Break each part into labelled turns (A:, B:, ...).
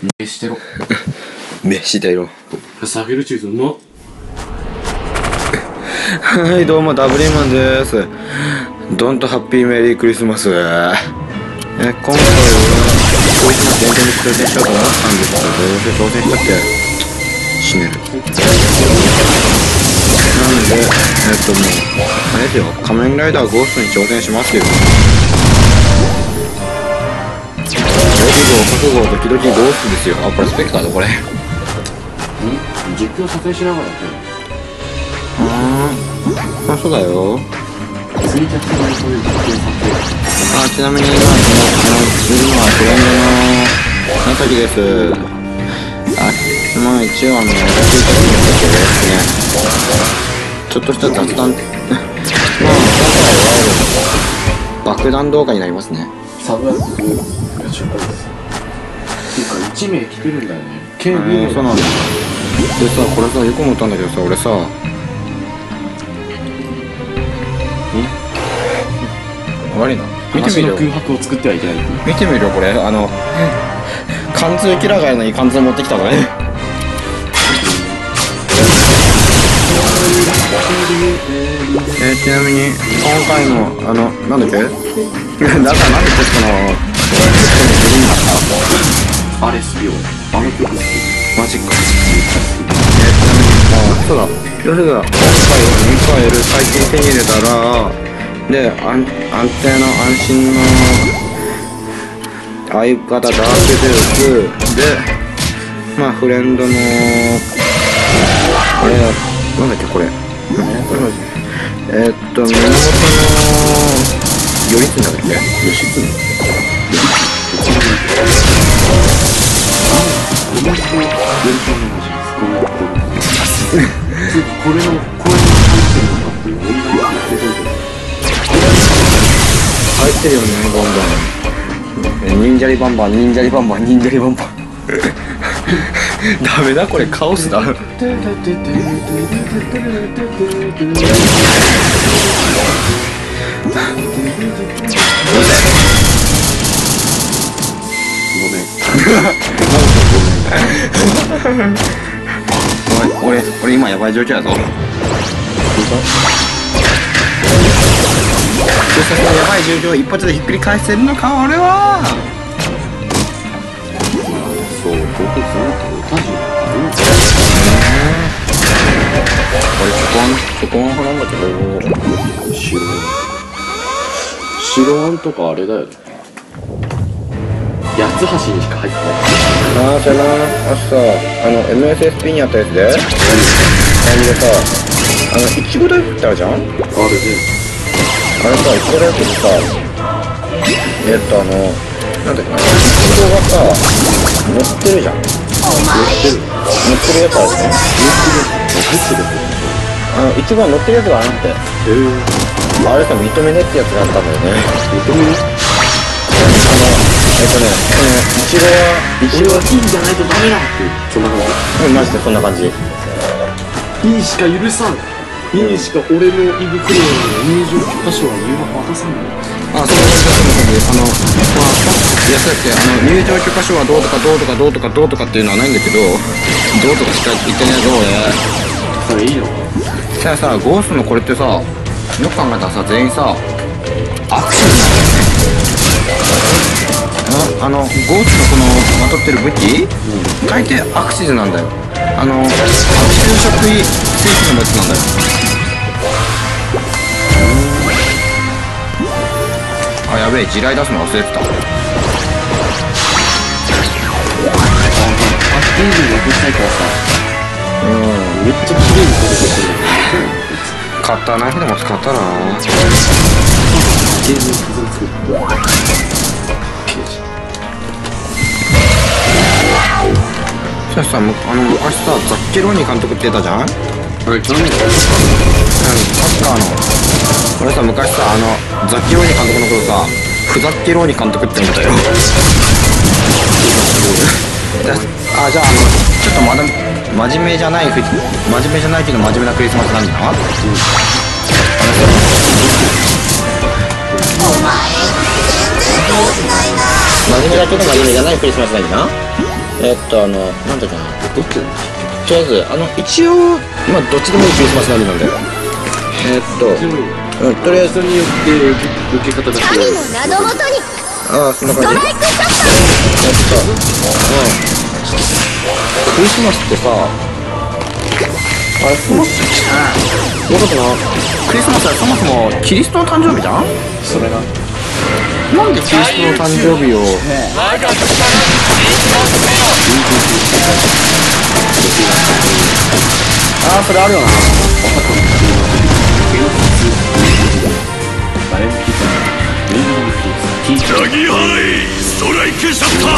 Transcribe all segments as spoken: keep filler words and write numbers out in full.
A: してろ。
B: 飯だよ。
A: サフィルチーズうまっ。
B: はいどうもダブリーマンです。ドンとハッピーメリークリスマス。え今回はクリスマス限定に挑戦しようと思ったんですけど、どうせ挑戦したって死ねる。なんでえっともうあれですよ、仮面ライダーゴーストに挑戦しますよ。覚悟ドキドキゴーストですよ。あ、これスペクターだこれ。ん
A: 実況撮影しながらやってる。
B: あーあ、そうだよ。
A: ツイキャスのそういう実況撮影。
B: あ、ちなみに今、あの、今はフレンドの紫です。あ、まあ一応あの、私たちのことですね。ちょっとした雑談、まあ、今回は爆弾動画になりますね。
A: サブアップが紹介です。っていうかいち名来てるんだよね。計に名。
B: そうなんだ。でさ、これさ、よく思ったんだけどさ、俺さ、悪いな。見てみるよ。
A: 空白を作ってはいけない。
B: 見てみるよこれ。あの貫通キラがやのに貫通持ってきたのね。えー、ちなみに今回のあのなんだっけだからなんでこの
A: アレスビオあの曲好き。
B: マジか。えー、ちなみにあそうだ要するに今回はミカエル最近手に入れたらで、安, 安定の安心の相方ダークデュークで、まあフレンドのあれなんだっけこれ、えー、っと源の頼綱だっけ、義経。
A: これのこれの入ってるのかっていう問題が出てるけど。
B: 入ってるよね、バンバン。忍者リバンバン、忍者リバンバン、忍者リバンバン。ダメだ、これカオスだ。ごめん。ごめん。俺、俺今やばい状況やぞ。そのやばい状況を一発でひっくり返せるのか俺は。
A: そう、ここずっと歌人
B: 俺そこそこの派なんだけど、
A: 白白あんとかあれだよね。八つ橋にしか入ってない。
B: ああ、それな、あさ、あの エムエスエスピー にあったやつで感じでさ、あのいちご大福ってあるじゃん。あるね。あれさ、いちご大福ってさ、えっとあのなんだっけな、いちごがさ乗ってるじゃん。乗ってる乗ってるやつあるね。乗ってるあのいちごが乗ってるやつがあるって。へえ。あれさ、認めねってやつがあったんだよね。認めね。えっとね、いちごはいちごは
A: 金じゃないとダメだっていう、そんな感じ。
B: うん、マジでそんな感じ。
A: いいしか許さん。いいしか俺の胃袋の入場許可証は渡さんの。
B: あ、そうそうそうそう。あの、まあ、いや、そうやって、あの、入場許可証はどうとかどうとかどうとかどうとかっていうのはないんだけど、どうとかしか言ってないぞ、
A: 俺。それいいの？
B: じゃあさ、ゴーストのこれってさ、よく考えたらさ、全員さ、アクションなんだよね。あの、ゴーストのこの、まとってる武器、うん、大抵アクシズなんだよ。あの、アクシズ食位正規のやつなんだよ。あ、やべえ、地雷出すの忘れてた。あ、
A: エンジンなくしたいからさ。うん、めっちゃ綺麗に取れてる。
B: カッターナイフでも使ったな。
A: ゲームに風がつく。
B: さあさ、あの昔さ、ザッケローニ監督って言ったじゃん。あれ、
A: 去年だよ。
B: サッカーの。俺さ、昔さ、あのザッケローニ監督のことさ、フザッケローニ監督って言うんだよ。あ、じゃあ、あの、ちょっとまだ真面目じゃない真面目じゃないけど真面目なクリスマスなんじゃな。うん。真面目だけど真面目じゃないクリスマスなんじゃな。 えっとあのなんだっけな、
A: どっちなの？
B: とりあえずあの一応まあどっちでもいいクリスマスナビなんだよ。えっとうんとりあえず
A: 人によって受け受け方が違う。
C: 神の名のもとに
B: ああそんな
C: スト
B: 感じ。
C: ライクショット。
B: えっとうんクリスマスってさあれそもそももうちょっとなクリスマスはそもそもキリストの誕生日じゃん。
A: それが
B: なんでキリストの誕生日をああそれあるよな。
A: 誰も聞いてない。みんなの聞いてない。
D: ヤギハイストライクショット。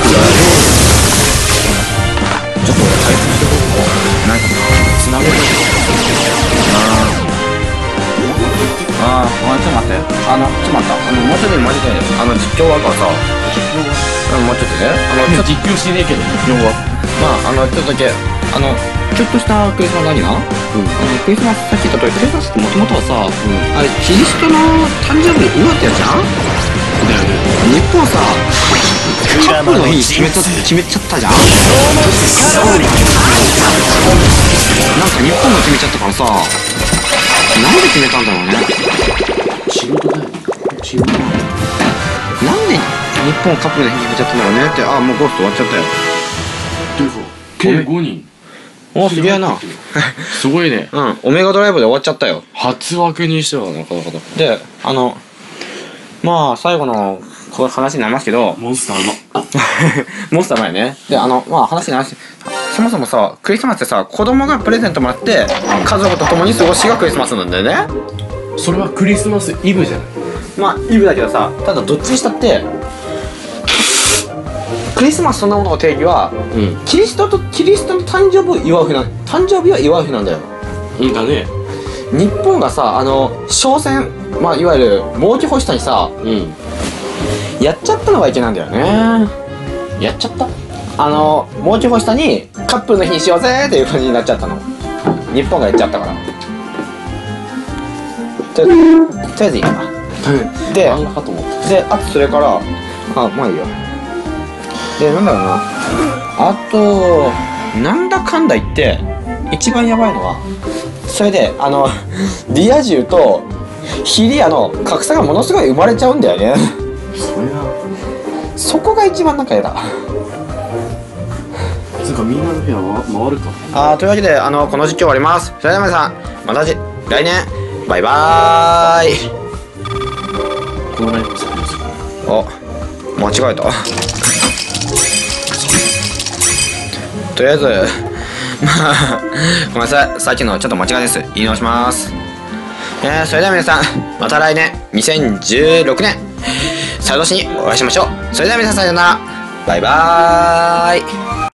B: ちょっと俺回復してこうなんか
A: つなげる
B: ああーあちょっと待ってあのちょっと待ったあのもうちょっとマジであの実況あるからさうんもうちょっとねあのちょっと
A: 実況しねえけど実況は
B: まああのちょっとだけあのちょっとしたクリスマス何が、うん、あのクリスマスさっき言った通りクリスマスってもともとはさ、うん、あれキリストの誕生日祝ったやつじゃん。
A: だよね。
B: 日本さカップルの日決めちゃ決めちゃったじゃん。なんか日本が決めちゃったからさなんで決めたんだろうね。
A: 仕事だよね。仕事。
B: なんで日本カップルの日決めちゃったんだろうねって。ああもうゴースト終わっちゃったよ。
A: ていうか計ごにん。
B: おすげえな
A: すごいね。
B: うんオメガドライブで終わっちゃったよ。
A: 初枠にしてはなかなかだ。
B: であのまあ最後のこう話になりますけど
A: モンスターの
B: モンスター前ね。であのまあ話になります。そもそもさクリスマスってさ子供がプレゼントもらって家族と共に過ごしがクリスマスなんだよね。
A: それはクリスマスイブじゃない。
B: まあイブだけどさただどっちにしたってクリスマスそのものの定義は
A: うん
B: キリストとキリストの誕生日を祝う日な誕生日は祝う日なんだよ。
A: うんだね。
B: 日本がさあの商船まあいわゆる儲け欲しさにさ
A: うん
B: やっちゃったのがいけないんだよね。
A: やっちゃった。
B: あの儲け欲しさにカップルの日にしようぜっていう感じになっちゃったの。日本がやっちゃったからととりあえずいいかな。で
A: 漫画かと思った。
B: であとそれからあまあいいよ。でなんだろうなあとなんだかんだ言って一番やばいのはそれであのリア充とヒリアの格差がものすごい生まれちゃうんだよね
A: それは
B: そこが一番なんかやだ。
A: つうかみんなの部屋は回るか。
B: あーというわけであのこの実況終わります。それでは皆さんまたじ来年バイバーイ。
A: このライブ先です。
B: あ間違えたとりあえずまあごめんなさいさっきのちょっと間違いです。言い直します。えー、それでは皆さんまた来年にせんじゅうろくねん再年にお会いしましょう。それでは皆さんさようならバイバーイ。